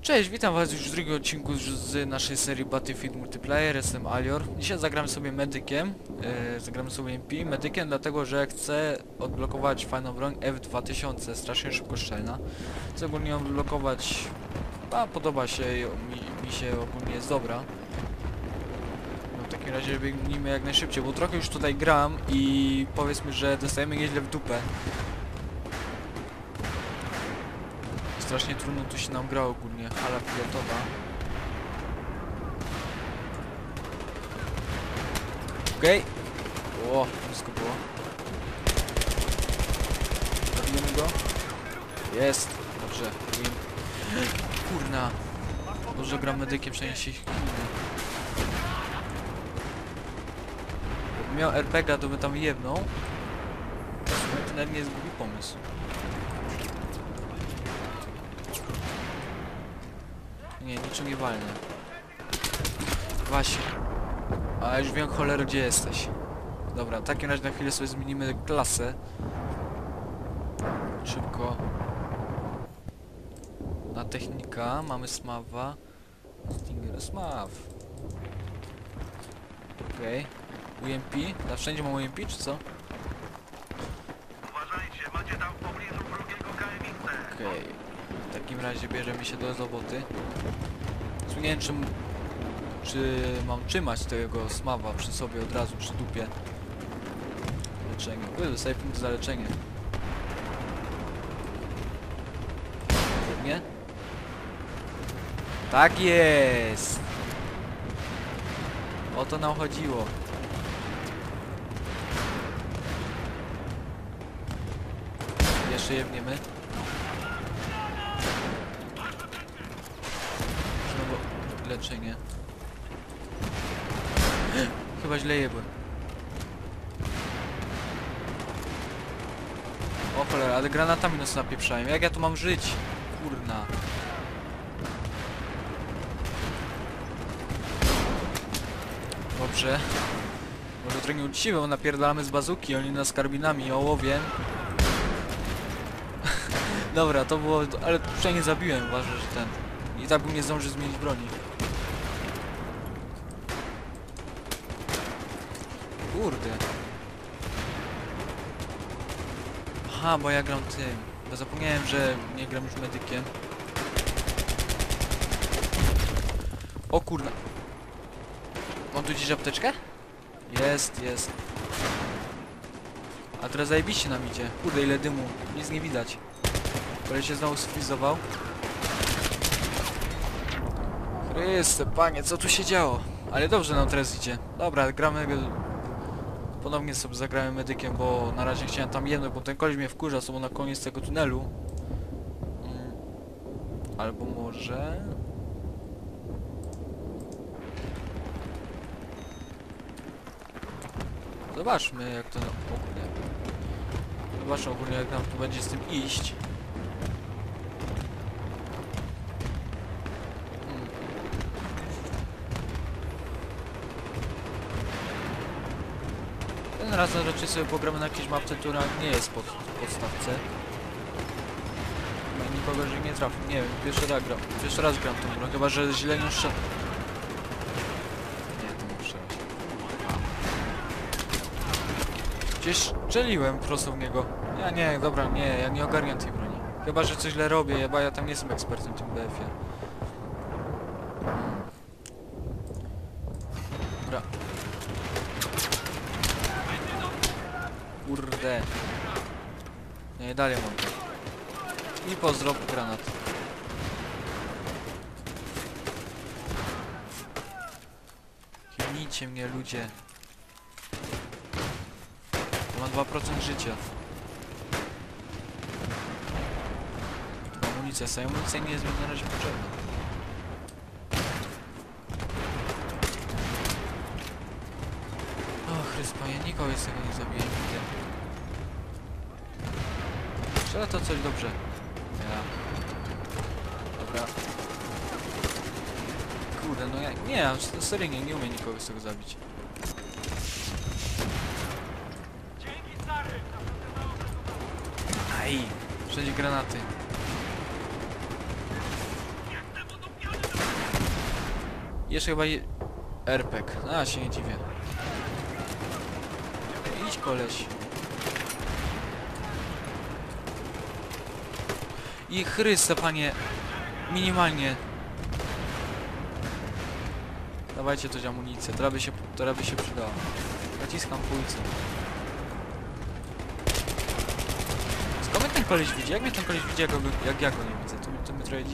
Cześć, witam was już w drugim odcinku z naszej serii Battlefield Multiplayer. Jestem Alior. Dzisiaj zagramy sobie medykiem, zagramy sobie MP medykiem, dlatego że chcę odblokować fajną broń F2000, strasznie szybkostrzelna. Chcę ogólnie ją odblokować, a podoba się, mi się ogólnie, jest dobra. No w takim razie biegnijmy jak najszybciej, bo trochę już tutaj gram i powiedzmy, że dostajemy nieźle w dupę. Strasznie trudno tu się nam gra ogólnie, hala pilotowa. Okej. O, wszystko było. Zabijemy go. Jest. Dobrze. Win. Kurna. Dobrze gram medykiem, przynajmniej się chwilę. Jakbym miał RPG, to by tam jebnął. To nawet nie jest głupi pomysł. Nie, niczym nie walnę. Właśnie. A już wiem, cholero, gdzie jesteś. Dobra, w takim razie na chwilę sobie zmienimy klasę. Szybko. Na technika mamy Smawa. Stinger Smaw. Okej. UMP? Na wszędzie mam UMP, czy co? Uważajcie, macie tam w pobliżu wrogiego KMX. Okej. W takim razie bierzemy się do roboty. Nie wiem, czy mam trzymać tego Smawa przy sobie od razu, przy dupie. Leczenie. Kurde, dostaję punkt za leczenie. Nie? Tak jest! O to nam chodziło. Jeszcze jebniemy. Znowu leczenie. Chyba źle jebłem. O cholera, ale granatami nas napieprzają. Jak ja tu mam żyć? Kurna. Dobrze. Może trochę nieuczciwe, bo napierdalamy z bazuki, oni nas karbinami, ołowiem. Dobra, to było... ale przynajmniej zabiłem, uważam, że ten... I tak bym nie zdążył zmienić broni. Kurde. Aha, bo ja gram tym. Bo zapomniałem, że nie gram już medykiem. O kurna. Mam tu gdzieś apteczkę? Jest, jest. A teraz zajebiście nam idzie. Kurde, ile dymu. Nic nie widać. Ale się znowu sfrizował. Chryste, panie, co tu się działo? Ale dobrze nam teraz idzie. Dobra, gramy... Ponownie sobie zagrałem medykiem, bo na razie chciałem tam jedno, bo ten koleś mnie wkurza, są na koniec tego tunelu. Albo może... Zobaczmy, jak to... ogólnie. Zobaczmy ogólnie, jak nam tu będzie z tym iść. Ten raz raczej sobie pogramy na jakiejś mapce, która nie jest podstawce. No i nikogo, że nie trafił. Nie wiem, pierwszy raz gram tą grę, chyba że źle nie strzelam. Nie, to muszę. Gdzieś strzeliłem prosto w niego. Ja nie, dobra, nie, ja nie ogarniam tej broni. Chyba że coś źle robię, chyba ja tam nie jestem ekspertem w tym BF-ie. Dobra. Kurde. Nie, dalej mam to. I pozdro, granat. Chwnijcie mnie, ludzie. Mam 2% życia. Amunicja, amunicja nie jest mi na razie potrzebna. O Chryst, panie, nikogo z tego nie zabiję. Strzela to coś dobrze. Ja. Dobra. Kurde, no ja... Nie, seryjnie nie umiem nikogo z tego zabić. Aj! Wszędzie granaty. Jeszcze chyba RPG. A, się nie dziwię. Idź koleś. I Chryste, panie. Minimalnie. Dawajcie coś amunicję. Która by się przydała. Naciskam pójcę. Skąd mnie ten koleś widzi? Jak mnie ten koleś widzi, jak ja go nie widzę? To mnie trochę dziwi.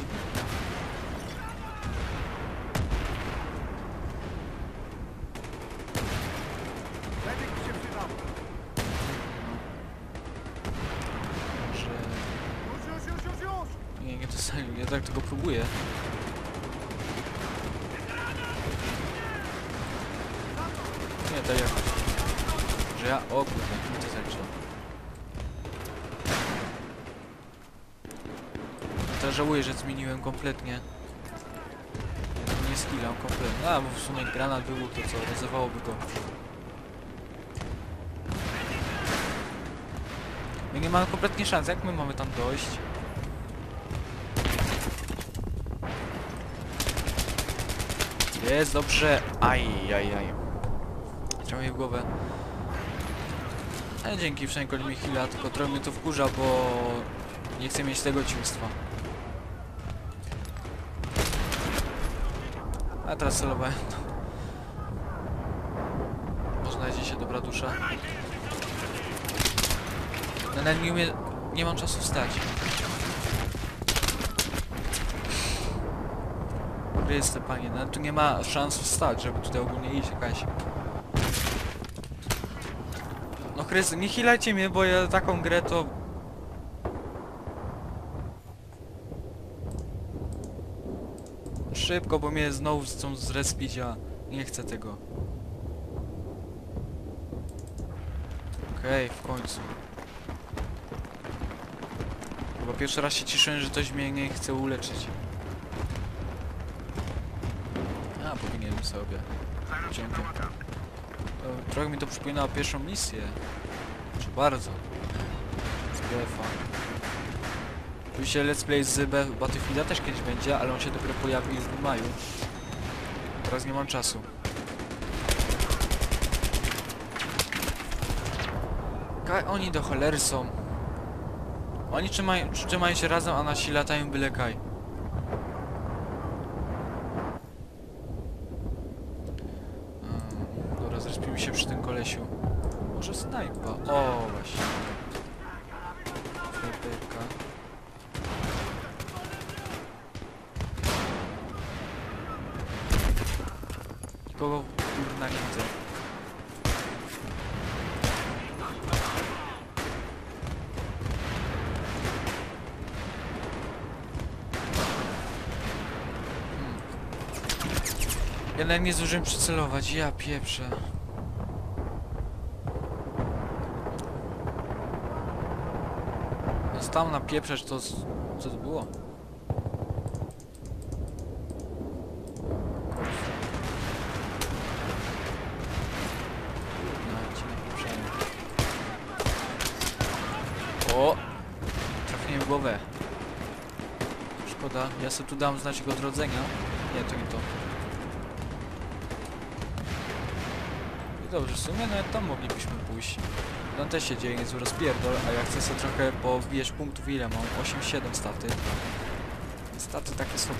Może... Nie dostaję. Ja tak tylko próbuję. Nie, tak jak... Że ja... O kurde, nie to zaliczyło. To żałuję, że zmieniłem kompletnie. Nie skillam kompletnie. A, bo w sumie granat wybuchł, to co? Rozerwałoby go. My nie mamy kompletnie szans. Jak my mamy tam dojść? Jest dobrze. Aj. Trzeba mi w głowę. Ale dzięki, przynajmniej mi chwila, tylko trochę mnie to wkurza, bo nie chcę mieć tego ciumstwa. A teraz celowałem. Może znajdzie się dobra dusza. No, nawet nie umie... Nie mam czasu wstać. Chryste, panie, no tu nie ma szans wstać, żeby tutaj ogólnie iść jakaś. No Chryste, nie chilajcie mnie, bo ja taką grę to... Szybko, bo mnie znowu chcą zrespić, a nie chcę tego. Okej, w końcu. Chyba pierwszy raz się cieszyłem, że ktoś mnie nie chce uleczyć. A, powinienem sobie. Dzięki. Trochę mi to przypominało pierwszą misję. Czy bardzo. Z BF-a. Oczywiście let's play z Battlefielda też kiedyś będzie, ale on się dopiero pojawi w maju. Teraz nie mam czasu. Oni do cholery są. Oni trzymają się razem, a nasi latają byle kaj. Dobra, zrespimy się przy tym kolesiu. Może snajpa. O, właśnie. Snajperka. Nikogo kurna nie widzę. Ja nawet nie zdążyłem przycelować, ja pieprzę. Tam napieprzeć to... Co to było? No, ci napieprzają. O! Trafiłem w głowę. Szkoda, ja sobie tu dam znać jego odrodzenia. Nie, to nie to. I dobrze, w sumie nawet tam moglibyśmy pójść. Tam też się dzieje niezły rozpierdol, a ja chcę sobie trochę powbijać punktów. Ile mam? 8-7 staty. Staty takie sobie.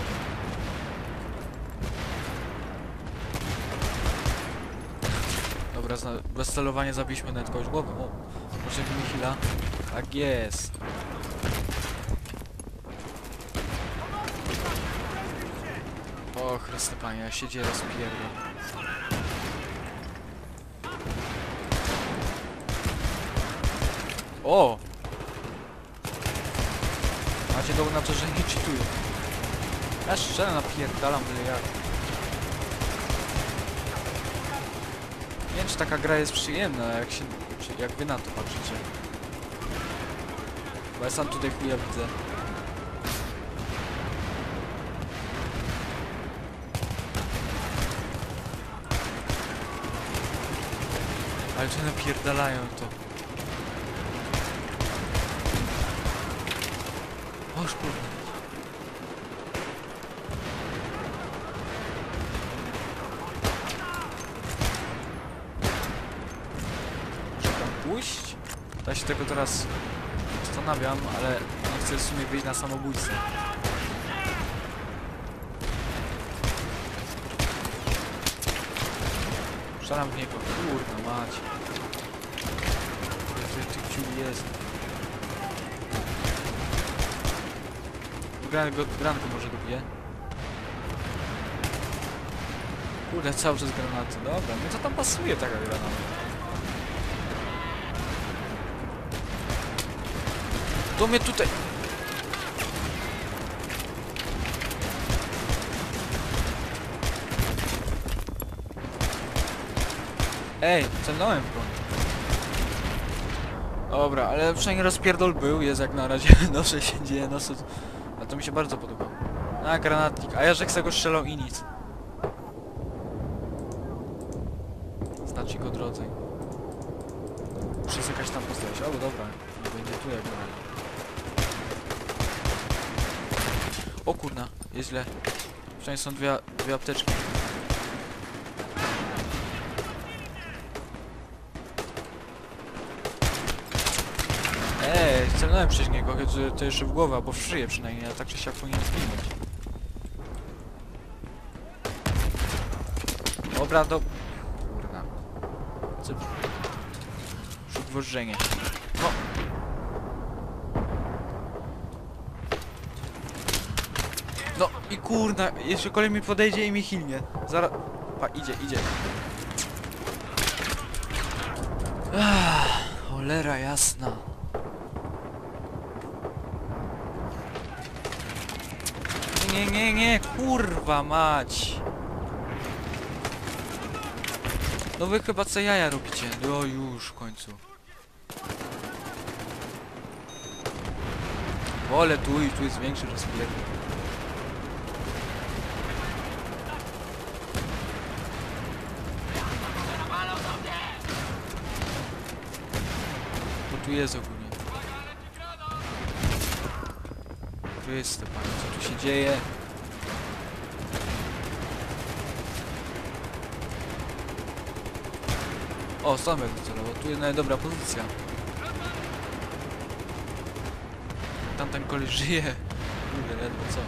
Dobra, bez celowania zabiliśmy nawet kogoś głowę. O, może mi chwila. Tak jest. O, Chryste panie, ja się dzieje rozpierdol. O! Macie dowód na to, że nie cheatuję. Ja szczerze napierdalam byle jak. Nie wiem, czy taka gra jest przyjemna, jak wy na to patrzycie. Bo ja sam tutaj chuja widzę. Ale czy napierdalają to. Oż kurde. Ja się tego teraz zastanawiam, ale nie chcę w sumie wyjść na samobójstwo. Strzelam w niego, kurna mać. Ile tych ciuli jest. Granku może dobiję. Kurde, cały czas granaty. Dobra, no to tam pasuje taka granata. To mnie tutaj... Ej, celnąłem w koń. Dobra, ale przynajmniej rozpierdol był, jest jak na razie. Dobrze się dzieje, no co... A to mi się bardzo podoba. A, granatnik. A ja że chcę go strzelał i nic. Znaczy go drodze. Muszę jakaś tam postawić. O, dobra. Nie będzie tu jak na razie. O kurna, jest źle. Przynajmniej są dwie apteczki. Celnąłem przez niego, to jeszcze w głowę, albo w szyję przynajmniej, a tak czy siak powinien zginąć. Dobra, to... Kurna. Co... Rzut wożrzenie. No! No i kurna, jeszcze kolej mi podejdzie i mi hilnie. Zaraz... Pa, idzie. Cholera jasna. Nie, kurwa mać. No wy chyba co jaja robicie. No już w końcu. Wolę tu jest większy rozpierd. Bo tu jest ogólnie. Tu jest Stepan, co tu się dzieje? O, Samek wycelował, tu jest nawet dobra pozycja. Tamten koleś żyje. Kurde, ledwo co.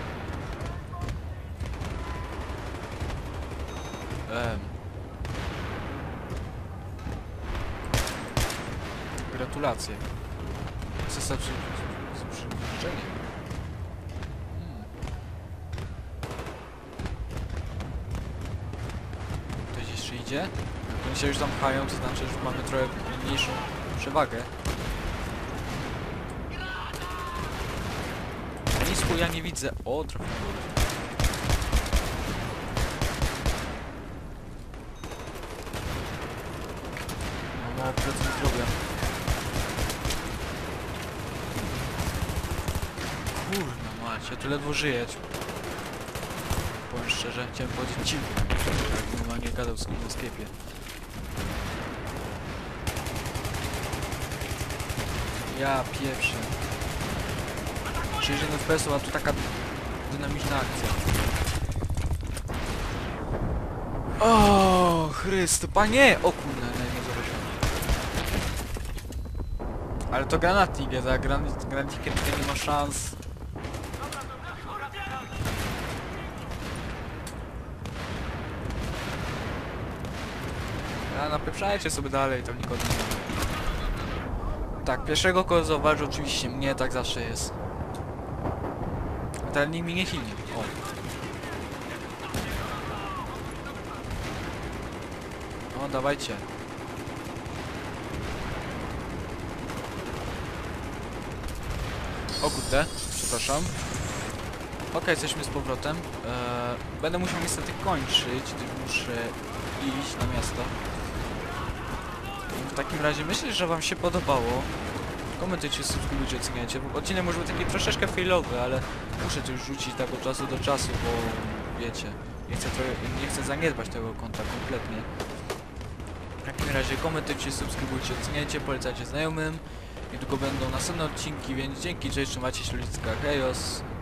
Gratulacje. Zostaw przy przybliżeniem. Ktoś jeszcze idzie? Jak oni się już tam pchają, to znaczy, że mamy trochę mniejszą przewagę. Nisku ja nie widzę. O, trochę. No, mało procent zdrowia. Kurna mać, ja tu ledwo żyję. Powiem szczerze, chciałem powiedzieć ci, jak normalnie gadał z kim na Skype'ie. Ja pieprzę. 60 FPS, a tu taka dynamiczna akcja. O, Chryste, panie! O kurna, nie zobaczyłem. Ale to granatnik jest, a granatnikiem tutaj nie ma szans. A napieprzajcie sobie dalej, tam nikogo nie ma. Tak, pierwszego kogo zauważy oczywiście mnie, tak zawsze jest. A ten nikt mi nie hilnie. O. No, dawajcie. O kurde, przepraszam. Ok, jesteśmy z powrotem. Będę musiał niestety kończyć, gdyż muszę iść na miasto. W takim razie myślę, że wam się podobało. Komentujcie, subskrybujcie, oceniajcie. Odcinek może być taki troszeczkę failowy, ale muszę to już rzucić tak od czasu do czasu, bo wiecie, nie chcę zaniedbać tego konta kompletnie. W takim razie komentujcie, subskrybujcie, oceniajcie, polecajcie znajomym. Niedługo będą następne odcinki, więc dzięki, cześć, trzymajcie się ludzka, hejos.